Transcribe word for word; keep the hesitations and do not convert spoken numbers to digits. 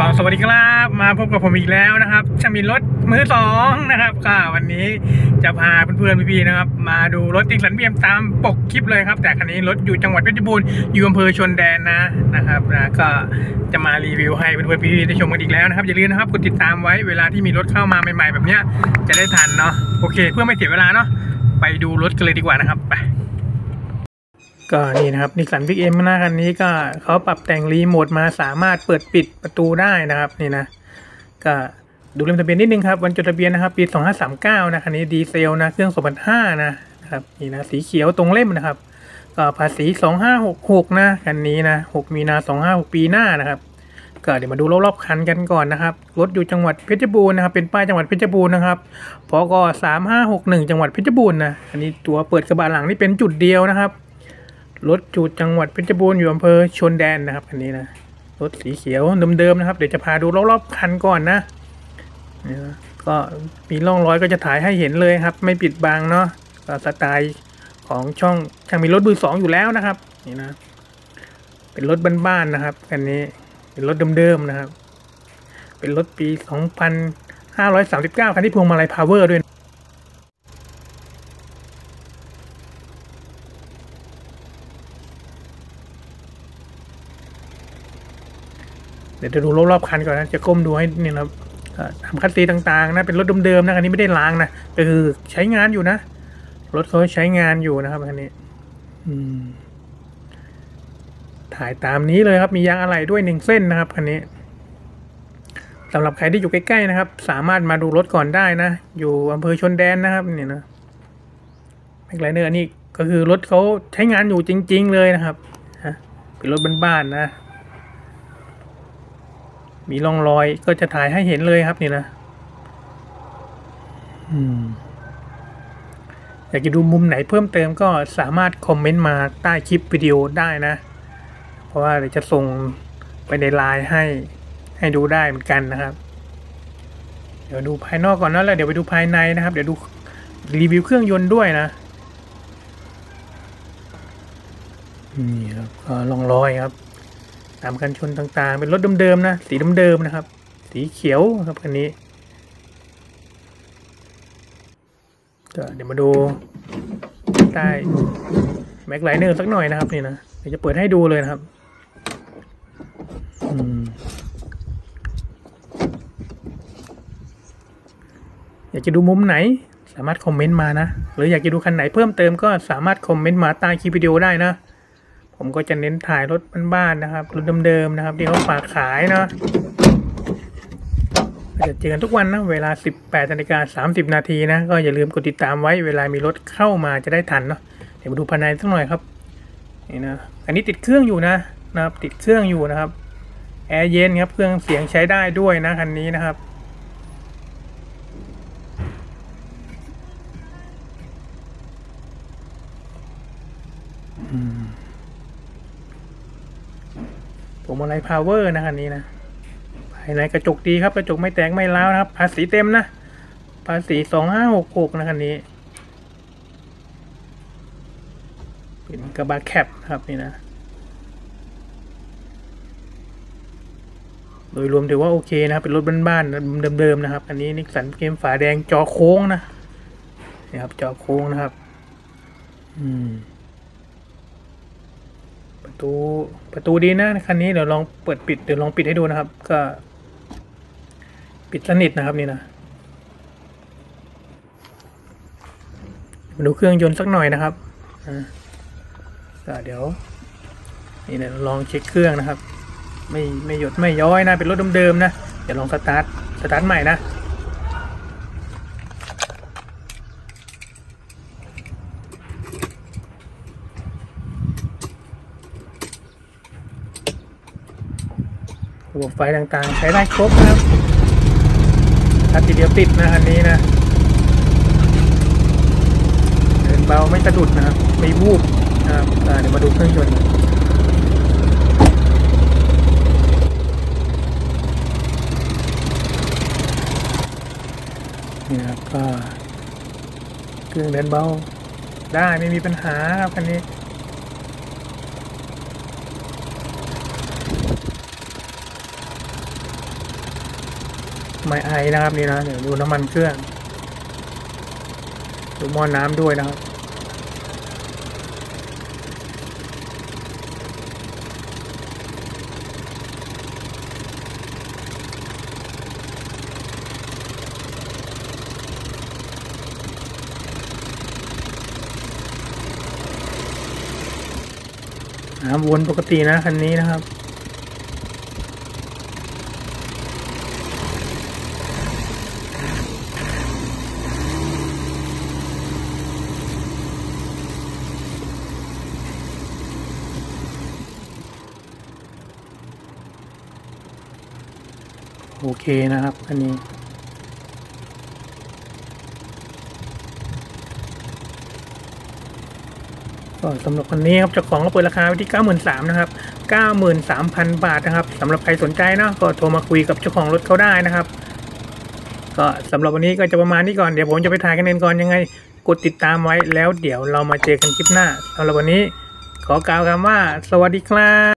ก็สวัสดีครับมาพบกับผมอีกแล้วนะครับช่างมีรถมือสองนะครับก็วันนี้จะพาเพื่อนๆพี่ๆนะครับมาดูรถติดสันเบียมตามปกคลิปเลยครับแต่คันนี้รถอยู่จังหวัดเพชรบูรณ์อยู่อำเภอชนแดนนะนะครับนะก็จะมารีวิวให้เพื่อนๆพี่ๆได้ชมกันอีกแล้วนะครับอย่าลืมนะครับกดติดตามไว้เวลาที่มีรถเข้ามาใหม่ๆแบบเนี้ยจะได้ทันเนาะโอเคเพื่อไม่เสียเวลาเนาะไปดูรถกันเลยดีกว่านะครับไปก็นี่นะครับนิสสันบิ๊กเอ็มหน้าคันนี้ก็เขาปรับแต่งรีโมทมาสามารถเปิดปิดประตูได้นะครับนี่นะก็ดูเล่มทะเบียนนิดนึงครับวันจดทะเบียนนะครับปีสองห้าสามเก้านะคันนี้ดีเซลนะเครื่องสองพันห้านะครับนี่นะสีเขียวตรงเล่มนะครับก็ภาษีสองห้าหกหกนะคันนี้นะหกมีนาสองห้าหกปีหน้านะครับก็เดี๋ยวมาดูรอบๆคันกันก่อนนะครับรถอยู่จังหวัดเพชรบูรณ์นะครับเป็นป้ายจังหวัดเพชรบูรณ์นะครับพกสามห้าหกหนึ่งจังหวัดเพชรบูรณ์นะอันนี้ตัวเปิดกระบะหลังนี่เป็นจุดเดียวนะครับรถจุดจังหวัดเพชรบูรณ์อยู่อำเภอชนแดนนะครับอันนี้นะรถสีเขียวเดิมๆนะครับเดี๋ยวจะพาดูรอบๆคันก่อนนะนี่นะก็มีร่องรอยก็จะถ่ายให้เห็นเลยครับไม่ปิดบังเนาะก็สไตล์ของช่องช่างมีรถมือสองอยู่แล้วนะครับนี่นะเป็นรถบ้านๆนะครับคันนี้เป็นรถเดิมๆนะครับเป็นรถปีสองพันห้าร้อยสามสิบเก้าคันที่พวงมาลัยพาวเวอร์ด้วยเดี๋ยวจะดูรอบๆคันก่อนนะจะก้มดูให้นี่นะครับทำคัสซีต่างๆนะเป็นรถเดิมๆนะคันนี้ไม่ได้ล้างนะก็คือใช้งานอยู่นะรถเขาใช้งานอยู่นะครับคันนี้อืมถ่ายตามนี้เลยครับมียางอะไหล่ด้วยหนึ่งเส้นนะครับคันนี้สำหรับใครที่อยู่ใกล้ๆนะครับสามารถมาดูรถก่อนได้นะอยู่อำเภอชนแดนนะครับนี่นะแม็กไลเนอร์นี่ก็คือรถเขาใช้งานอยู่จริงๆเลยนะครับเป็นรถบ้านๆนะมีร่องรอยก็จะถ่ายให้เห็นเลยครับนี่นะอืมอยากจะดูมุมไหนเพิ่มเติมก็สามารถคอมเมนต์มาใต้คลิปวิดีโอได้นะเพราะว่าเดี๋ยวจะส่งไปในไลน์ให้ให้ดูได้เหมือนกันนะครับเดี๋ยวดูภายนอกก่อนนะแล้วเดี๋ยวไปดูภายในนะครับเดี๋ยวดูรีวิวเครื่องยนต์ด้วยนะนี่ครับก็ร่องรอยครับตามกันชนต่างๆเป็นรถเดิมๆนะสีเดิมๆนะครับสีเขียวครับคันนี้ก็เดี๋ยวมาดูใต้แม็กไลเนอร์สักหน่อยนะครับนี่นะเดี๋ยวจะเปิดให้ดูเลยนะครับอืมอยากจะดูมุมไหนสามารถคอมเมนต์มานะหรืออยากจะดูคันไหนเพิ่มเติมก็สามารถคอมเมนต์มาใต้คลิปวิดีโอได้นะผมก็จะเน้นถ่ายรถบ้านๆนะครับรถเดิมๆนะครับที่เขาฝากขายนะจะเจอกันทุกวันนะเวลา สิบแปดนาฬิกาสามสิบนาทีนะก็อย่าลืมกดติดตามไว้เวลามีรถเข้ามาจะได้ทันเนาะเดี๋ยวมาดูภายในสักหน่อยครับนี่นะอันนี้ติดเครื่องอยู่นะนะครับติดเครื่องอยู่นะครับแอร์เย็นครับเครื่องเสียงใช้ได้ด้วยนะคันนี้นะครับพวงมาลัยพาวเวอร์นะคันนี้นะภายในกระจกดีครับกระจกไม่แตกไม่ร้าวนะครับภาษีเต็มนะภาษีสองห้าหกหกนะคันนี้เป็นกระบะแคปครับนี่นะโดยรวมถือว่าโอเคนะครับเป็นรถบ้านๆเดิมๆนะครับอันนี้นิสสันเกมฝาแดงจอโค้งนะนี่ครับจอโค้งนะครับอืมประตูประตูดีนะคันนี้เดี๋ยวลองเปิดปิดเดี๋ยวลองปิดให้ดูนะครับก็ปิดสนิทนะครับนี่นะมาดูเครื่องยนต์สักหน่อยนะครับก็เดี๋ยวนี่เดี๋ยวลองเช็คเครื่องนะครับไม่ไม่หยดไม่ย้อยนะเป็นรถเดิมๆนะเดี๋ยวลองสตาร์ทสตาร์ทใหม่นะระบบไฟต่างๆใช้ได้ครบนะครับถ้าทีเดียวติดนะอันนี้นะเดินเบาไม่สะดุดนะครับไม่วูบนะครับเดี๋ยวมาดูเครื่องยนต์นี่นะครับก็เครื่องเดินเบาได้ไม่มีปัญหาครับคันนี้ นไม่ไอนะครับนี่นะเดี๋ยวดูน้ำมันเครื่องดูหม้อน้ำด้วยนะครับน้ำวนปกตินะคันนี้นะครับโอเคนะครับอันนี้ก็สำหรับคันนี้ครับเจ้าของก็เปิดราคาไว้ที่ เก้าหมื่นสามพัน นะครับ เก้าหมื่นสามพัน บาทนะครับสำหรับใครสนใจนะก็โทรมาคุยกับเจ้าของรถเขาได้นะครับก็สำหรับวันนี้ก็จะประมาณนี้ก่อนเดี๋ยวผมจะไปถ่ายกันเองก่อนยังไงกดติดตามไว้แล้วเดี๋ยวเรามาเจอกันคลิปหน้าสำหรับวันนี้ขอกล่าวคำว่าสวัสดีครับ